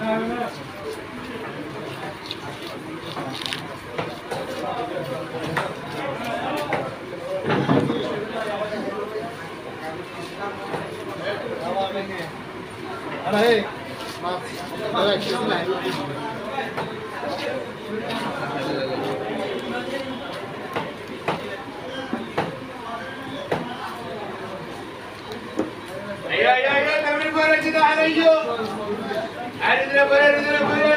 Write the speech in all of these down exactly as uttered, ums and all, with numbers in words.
Hey, Max, ada kisah lain. Ayo, ayo, ayo, kami boleh tidak ada hijau. Ada tidak boleh, ada tidak boleh.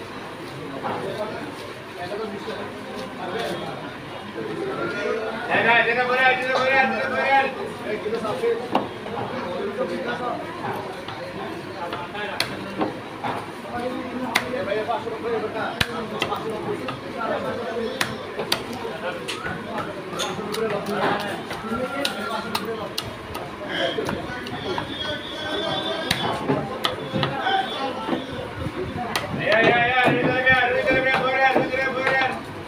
Jangan, jangan boleh, tidak boleh, tidak boleh. Kita sampai. Ya ya ya, ini lagi, ini lagi boleh, ini boleh.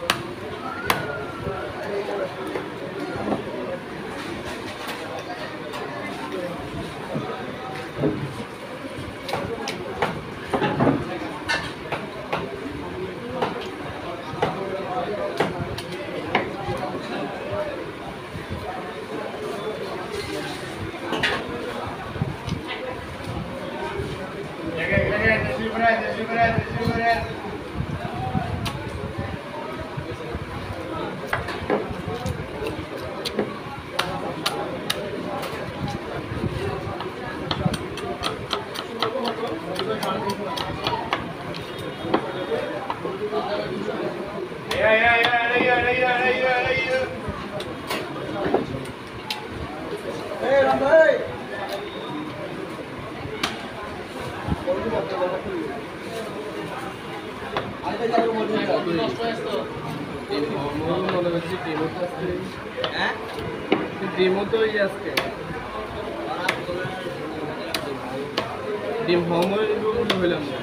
Ya ya ya, ada ya, ada ya, ada ya, ada ya. Hey, Rambai. ডিম হোম হইলাম না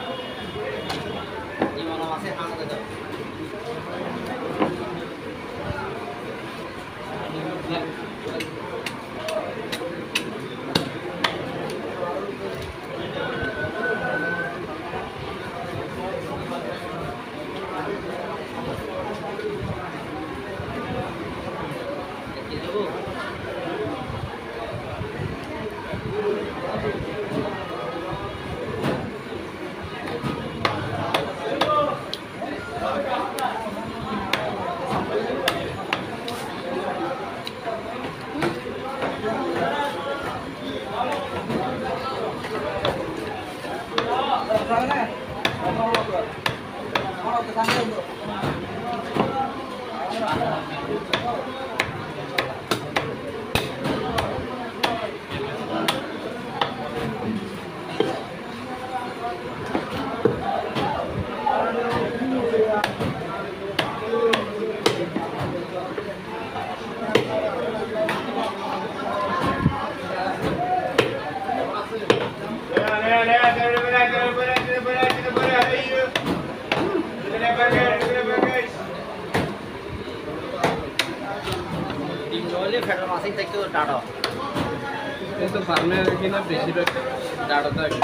ফার্মের কিনা বেশিরভাগ data থাকে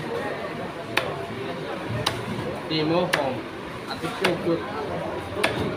ডিমও কম আর একটু